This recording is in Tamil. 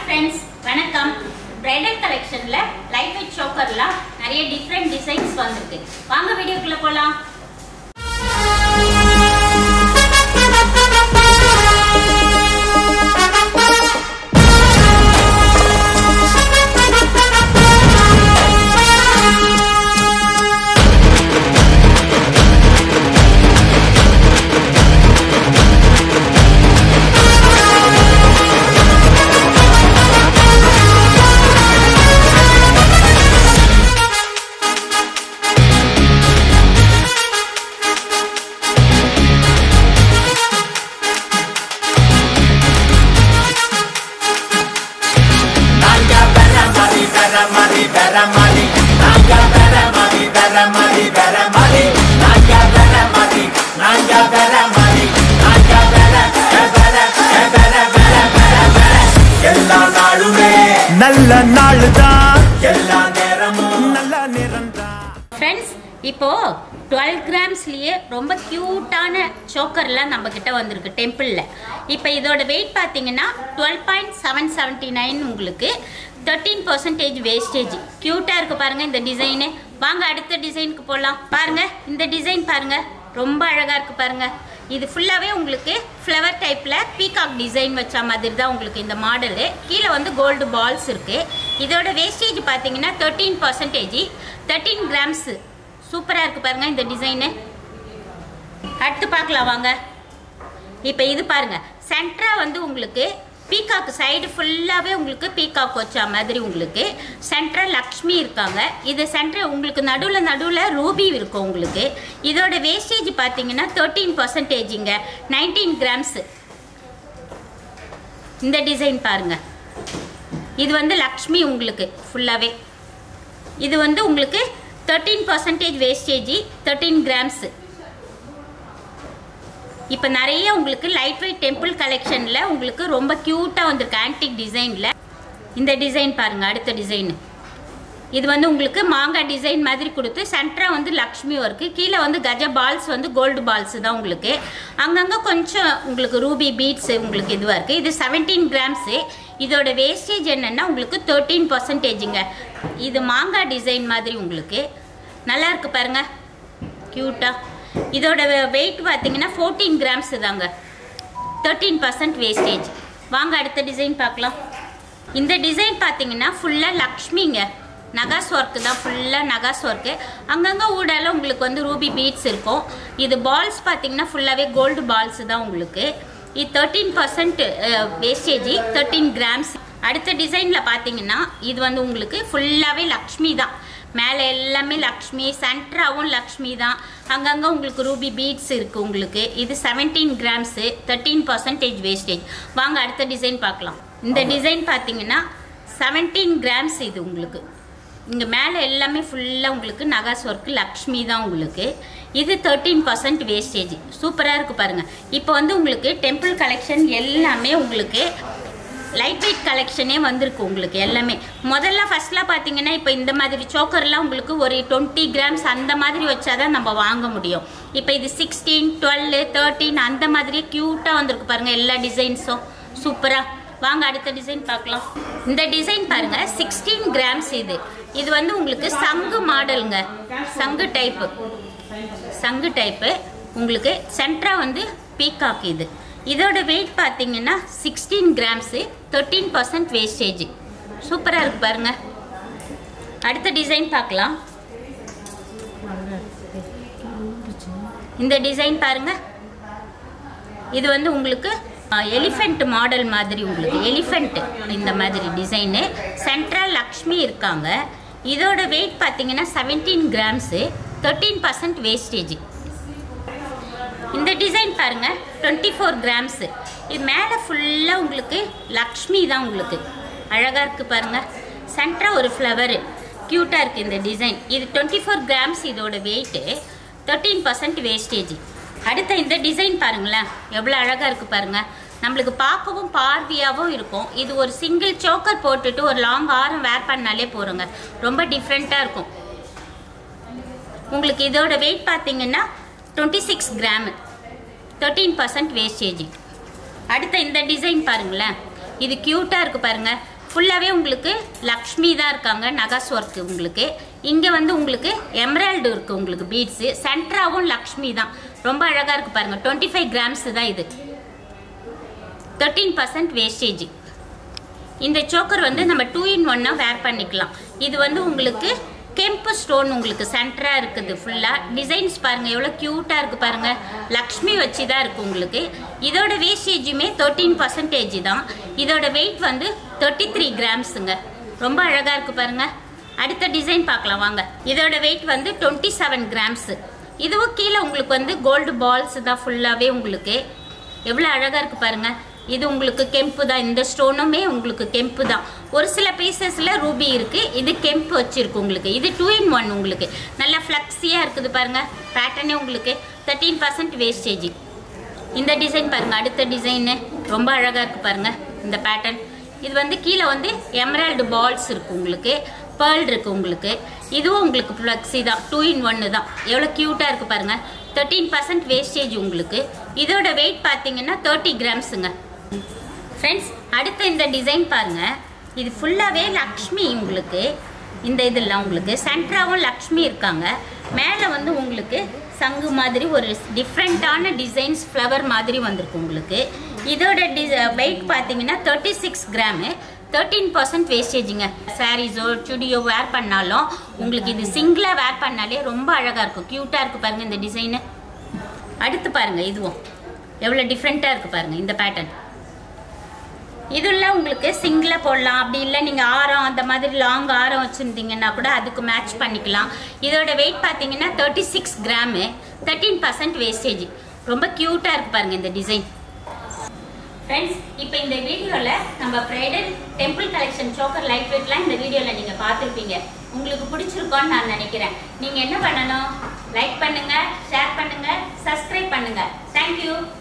friends, வணக்கம். Bridal collectionல lightweight chokerல நிறைய different designs வந்திருக்கு. வாங்க வீடியோக்குள்ள போலாம். நல்ல நாளுதான் எல்லா நேரமும் நல்ல நேரம்தான். ஃப்ரெண்ட்ஸ், இப்போ 12 கிராம்ஸ்லயே ரொம்ப கியூட்டான சோக்கர்லாம் நம்ம கிட்ட வந்திருக்கு டெம்பிள்ல. இப்போ இதோட வெயிட் பாத்தீங்கன்னா 12.779 உங்களுக்கு 13% வேஸ்டேஜ். கியூட்டா இருக்கு பாருங்க இந்த டிசைனு. வாங்க அடுத்த டிசைனுக்கு போகலாம். பாருங்க இந்த டிசைன் பாருங்க, ரொம்ப அழகா இருக்கு பாருங்க. இது ஃபுல்லாவே உங்களுக்கு ஃப்ளவர் டைப்ல பீகாக் டிசைன் வச்ச மாதிரி தான் உங்களுக்கு இந்த மாடலு. கீழே வந்து கோல்டு பால்ஸ் இருக்கு. இதோட வேஸ்டேஜ் பார்த்தீங்கன்னா 13%, 13 கிராம்ஸ். சூப்பரா இருக்கு பாருங்க இந்த டிசைனு. அடுத்து பார்க்கலாம் வாங்க. இப்போ இது பாருங்க, சென்டரா வந்து உங்களுக்கு பீகாக் சைடு ஃபுல்லாகவே உங்களுக்கு பீகாக் வச்ச மாதிரி உங்களுக்கு சென்டர் லக்ஷ்மி இருக்காங்க. இது சென்டர் உங்களுக்கு நடுவில் ரூபி இருக்கும் உங்களுக்கு. இதோட வேஸ்டேஜ் பார்த்தீங்கன்னா 13%, 19 கிராம்ஸ். இந்த டிசைன் பாருங்க, இது வந்து லக்ஷ்மி உங்களுக்கு ஃபுல்லாகவே. இது வந்து உங்களுக்கு 13% வேஸ்டேஜ், 13 கிராம்ஸ். இப்போ நிறைய உங்களுக்கு லைட் வெயிட் டெம்பிள் கலெக்ஷனில் உங்களுக்கு ரொம்ப க்யூட்டாக வந்திருக்கு ஆன்டிக் டிசைனில். இந்த டிசைன் பாருங்கள், அடுத்த டிசைனு. இது வந்து உங்களுக்கு மாங்காய் டிசைன் மாதிரி கொடுத்து சென்டராக வந்து லக்ஷ்மி ஒர்க்கு, கீழே வந்து கஜ பால்ஸ் வந்து கோல்டு பால்ஸ் தான் உங்களுக்கு. அங்கங்கே கொஞ்சம் உங்களுக்கு ரூபி பீட்ஸ் உங்களுக்கு இதுவாக இருக்குது. இது 17 கிராம்ஸு. இதோட வேஸ்டேஜ் என்னென்னா உங்களுக்கு 13%. இது மாங்காய் டிசைன் மாதிரி உங்களுக்கு நல்லா இருக்குது பாருங்கள், க்யூட்டாக. இதோட வெயிட் பார்த்தீங்கன்னா 14 கிராம்ஸ் தாங்க, 13% வேஸ்டேஜ். வாங்க அடுத்த டிசைன் பார்க்கலாம். இந்த டிசைன் பார்த்தீங்கன்னா ஃபுல்லாக லக்ஷ்மிங்க, நகாஸ் ஒர்க்கு தான், ஃபுல்லாக நகாஸ் ஒர்க்கு. அங்கங்கே ஊடால உங்களுக்கு வந்து ரூபி பீட்ஸ் இருக்கும். இது பால்ஸ் பார்த்தீங்கன்னா ஃபுல்லாகவே கோல்டு பால்ஸ் தான் உங்களுக்கு. இது 13% வேஸ்டேஜ், 13 கிராம்ஸ். அடுத்த டிசைனில் பார்த்தீங்கன்னா இது வந்து உங்களுக்கு ஃபுல்லாகவே லக்ஷ்மி தான். மேலே எல்லாமே லக்ஷ்மி, சென்டராகவும் லக்ஷ்மி தான். அங்கங்கே உங்களுக்கு ரூபி பீட்ஸ் இருக்குது உங்களுக்கு. இது 17 கிராம்ஸு, 13% வேஸ்டேஜ். வாங்க அடுத்த டிசைன் பார்க்கலாம். இந்த டிசைன் பார்த்தீங்கன்னா 17 கிராம்ஸ். இது உங்களுக்கு இங்கே மேலே எல்லாமே ஃபுல்லாக உங்களுக்கு நகாஸ் ஒர்க்கு லக்ஷ்மி தான் உங்களுக்கு. இது 13% வேஸ்டேஜ். சூப்பராக இருக்குது பாருங்கள். இப்போ வந்து உங்களுக்கு டெம்பிள் கலெக்ஷன் எல்லாமே உங்களுக்கு லைட் வெயிட் கலெக்ஷனே வந்திருக்கு உங்களுக்கு எல்லாமே. முதல்ல ஃபர்ஸ்ட்லாம் பார்த்தீங்கன்னா இப்போ இந்த மாதிரி சோக்கர்லாம் உங்களுக்கு ஒரு 20 கிராம்ஸ் அந்த மாதிரி வச்சாதான் நம்ம வாங்க முடியும். இப்போ இது 16, 12, 13 அந்த மாதிரி க்யூட்டாக வந்திருக்கு பாருங்கள் எல்லா டிசைன்ஸும். சூப்பராக. வாங்க அடுத்த டிசைன் பார்க்கலாம். இந்த டிசைன் பாருங்க, 16 கிராம்ஸ். இது வந்து உங்களுக்கு சங்கு மாடலுங்க, சங்கு டைப்பு உங்களுக்கு. சென்டரா வந்து பீகாக். இதோட வெயிட் பார்த்தீங்கன்னா 16 கிராம்ஸு, 13% வேஸ்டேஜ். சூப்பராக இருக்கு பாருங்க. அடுத்த டிசைன் பார்க்கலாம். இந்த டிசைன் பாருங்க, இது வந்து உங்களுக்கு எலிஃபெண்ட் மாடல் மாதிரி உங்களுக்கு. எலிஃபெண்ட் இந்த மாதிரி டிசைனு, சென்ட்ரல் லக்ஷ்மி இருக்காங்க. இதோட வெயிட் பார்த்தீங்கன்னா 17 கிராம்ஸு, 13% வேஸ்டேஜ். இந்த டிசைன் பாருங்க, 24 கிராம்ஸு. இது மேலே ஃபுல்லாக உங்களுக்கு லக்ஷ்மி தான் உங்களுக்கு. அழகாக இருக்குது பாருங்கள். சென்டராக ஒரு ஃப்ளவரு க்யூட்டாக இருக்குது இந்த டிசைன். இது 24 கிராம்ஸ். இதோட வெயிட்டு 13% வேஸ்டேஜ். அடுத்த இந்த டிசைன் பாருங்களேன், எவ்வளோ அழகாக இருக்குது பாருங்கள். நம்மளுக்கு பார்க்கவும் பார்வையாகவும் இருக்கும். இது ஒரு சிங்கிள் சோக்கர் போட்டுட்டு ஒரு லாங் ஆரம் வேர் பண்ணாலே போகிறோங்க, ரொம்ப டிஃப்ரெண்ட்டாக இருக்கும் உங்களுக்கு. இதோட வெயிட் பார்த்தீங்கன்னா 26 கிராம், 13% வேஸ்டேஜ். அடுத்த இந்த டிசைன் பாருங்களேன், இது கியூட்டாக இருக்குது பாருங்கள். ஃபுல்லாகவே உங்களுக்கு லக்ஷ்மி தான் இருக்காங்க, நகாஸ் ஒர்க்கு உங்களுக்கு. இங்கே வந்து உங்களுக்கு எம்ராய்டு இருக்குது உங்களுக்கு பீட்ஸு. சென்ட்ராவும் லக்ஷ்மி தான், ரொம்ப அழகாக இருக்குது பாருங்கள். 25 கிராம்ஸ் தான் இது. 13% வேஸ்டேஜ். இந்த சோக்கர் வந்து நம்ம 2-in-1 வேர் பண்ணிக்கலாம். இது வந்து உங்களுக்கு கெம்பு ஸ்டோன் உங்களுக்கு சென்டராக இருக்குது. ஃபுல்லாக டிசைன்ஸ் பாருங்கள் எவ்வளோ க்யூட்டாக இருக்குது பாருங்கள். லக்ஷ்மி வச்சு தான் இருக்குது உங்களுக்கு. இதோட வேஸ்டேஜுமே 13% தான். இதோட வெயிட் வந்து 33 கிராம்ஸுங்க. ரொம்ப அழகாக இருக்குது பாருங்கள். அடுத்த டிசைன் பார்க்கலாம் வாங்க. இதோட வெயிட் வந்து 27 கிராம்ஸு. இதுவும் கீழே உங்களுக்கு வந்து கோல்டு பால்ஸ் தான் ஃபுல்லாகவே உங்களுக்கு. எவ்வளோ அழகாக இருக்குது பாருங்கள். இது உங்களுக்கு கெம்பு தான். இந்த ஸ்டோனுமே உங்களுக்கு கெம்பு தான். ஒரு சில பீசஸில் ரூபி இருக்குது. இது கெம்பு வச்சுருக்கு உங்களுக்கு. இது 2-in-1 உங்களுக்கு. நல்லா ஃப்ளக்ஸியாக இருக்குது பாருங்கள். பேட்டர்னே உங்களுக்கு 13% வேஸ்டேஜ். இந்த டிசைன் பாருங்கள். அடுத்த டிசைனு ரொம்ப அழகாக இருக்குது பாருங்கள் இந்த பேட்டர்ன். இது வந்து கீழே வந்து எமரால்டு பால்ஸ் இருக்குது உங்களுக்கு. பேர்ல் இருக்குது உங்களுக்கு. இதுவும் உங்களுக்கு ஃப்ளக்ஸி தான். 2-in-1 தான். எவ்வளோ க்யூட்டாக இருக்குது பாருங்கள். 13% வேஸ்டேஜ் உங்களுக்கு. இதோட வெயிட் பார்த்தீங்கன்னா 30 கிராம்ஸுங்க. ஃப்ரெண்ட்ஸ் அடுத்த இந்த டிசைன் பாருங்கள். இது ஃபுல்லாகவே லக்ஷ்மி உங்களுக்கு. இந்த இதெல்லாம் உங்களுக்கு சென்ட்ராவும் லக்ஷ்மி இருக்காங்க. மேலே வந்து உங்களுக்கு சங்கு மாதிரி ஒரு டிஃப்ரெண்ட்டான டிசைன்ஸ் ஃப்ளவர் மாதிரி வந்திருக்கு உங்களுக்கு. இதோட வெயிட் பார்த்தீங்கன்னா 36 கிராமு. 13% வேஸ்டேஜுங்க. சாரீஸோ சுடியோ வேர் பண்ணாலும் உங்களுக்கு இது சிங்கிளாக வேர் பண்ணாலே ரொம்ப அழகாக இருக்கும். க்யூட்டாக இருக்குது பாருங்கள் இந்த டிசைனு. அடுத்து பாருங்கள் இதுவும் எவ்வளோ டிஃப்ரெண்ட்டாக இருக்குது பாருங்கள் இந்த பேட்டர்ன். இதெல்லாம் உங்களுக்கு சிங்கிளாக போடலாம். அப்படி இல்லை நீங்கள் ஆரம் அந்த மாதிரி லாங் ஆரம் வச்சுருந்தீங்கன்னா கூட அதுக்கு மேட்ச் பண்ணிக்கலாம். இதோட வெயிட் பார்த்தீங்கன்னா 36 கிராமு. 13% வேஸ்டேஜ். ரொம்ப க்யூட்டாக இருக்குது பாருங்கள் இந்த டிசைன். ஃப்ரெண்ட்ஸ் இப்போ இந்த வீடியோவில் நம்ம bridal temple collection choker light வெயிட்லாம் இந்த வீடியோவில் நீங்கள் பார்த்துருப்பீங்க. உங்களுக்கு பிடிச்சிருக்கோன்னு நான் நினைக்கிறேன். நீங்கள் என்ன பண்ணணும்? லைக் பண்ணுங்கள், ஷேர் பண்ணுங்கள், சப்ஸ்கிரைப் பண்ணுங்கள். தேங்க்யூ.